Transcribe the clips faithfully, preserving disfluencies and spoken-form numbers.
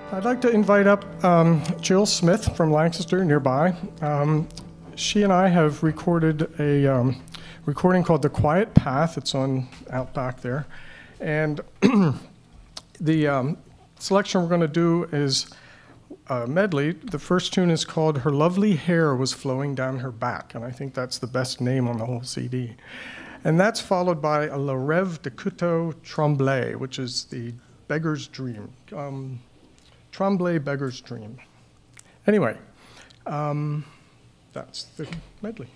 I'd like to invite up um, Jill Smith from Lancaster, nearby. Um, she and I have recorded a um, recording called The Quiet Path. It's on out back there. And the um, selection we're going to do is a medley. The first tune is called Her Lovely Hair Was Flowing Down Her Back, and I think that's the best name on the whole C D. And that's followed by a Le Rêve de Couteau Tromblay, which is the beggar's dream. Um, Tromblay Beggar's dream. Anyway, um, that's the medley.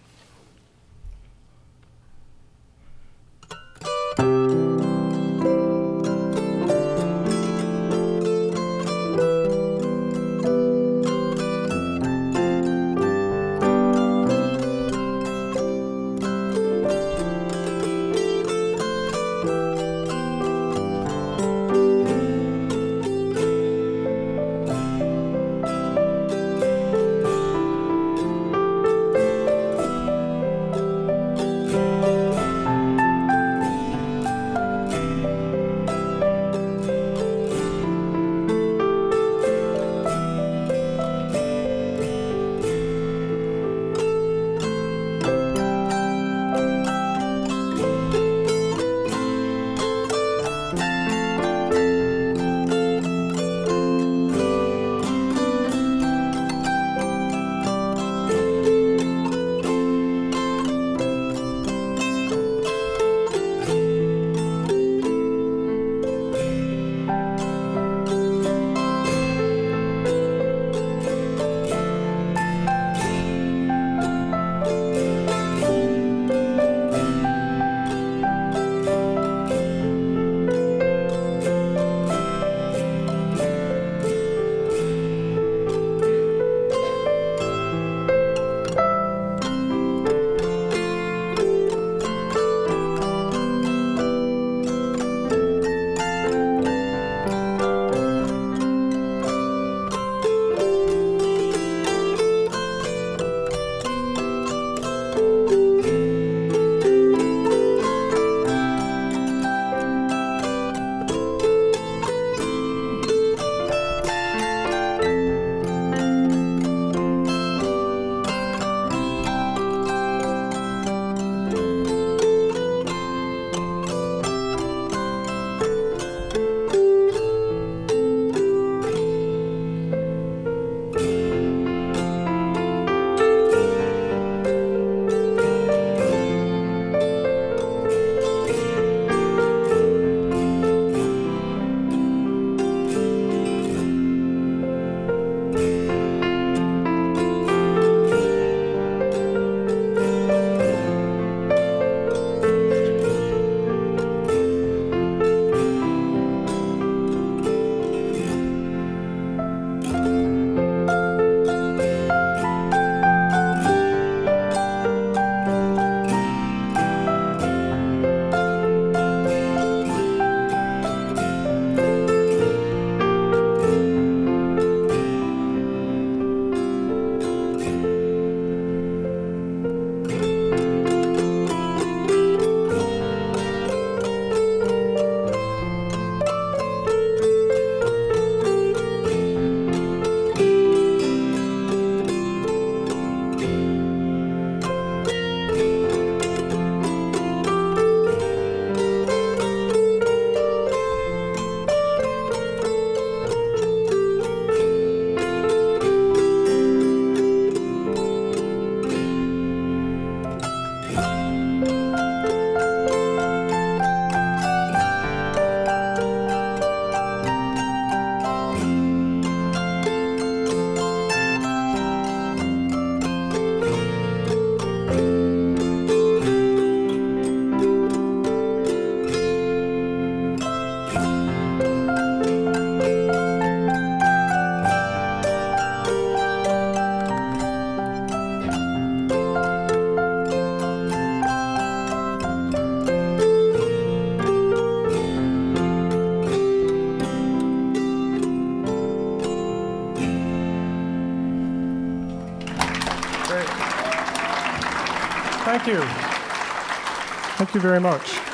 Thank you. Thank you very much.